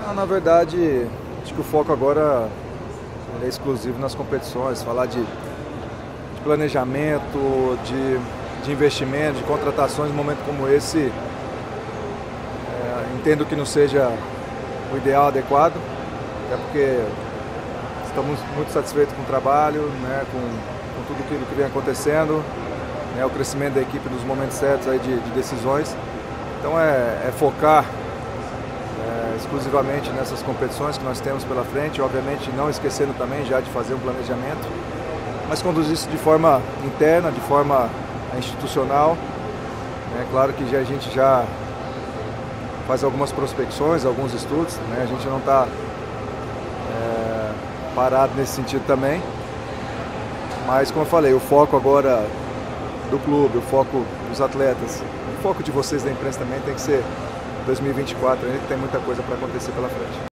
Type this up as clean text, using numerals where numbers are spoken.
Na verdade, acho que o foco agora é exclusivo nas competições, falar de planejamento, de investimento, de contratações num momento como esse, entendo que não seja o ideal, adequado, até porque estamos muito satisfeitos com o trabalho, né, com tudo aquilo que vem acontecendo, né, o crescimento da equipe nos momentos certos aí de decisões. Então é focar exclusivamente nessas competições que nós temos pela frente, obviamente não esquecendo também já de fazer um planejamento, mas conduzir isso de forma interna, de forma institucional. É claro que a gente já faz algumas prospecções, alguns estudos, né? A gente não está parado nesse sentido também, mas como eu falei, o foco agora do clube, o foco dos atletas, o foco de vocês da imprensa também tem que ser 2024, ainda tem muita coisa para acontecer pela frente.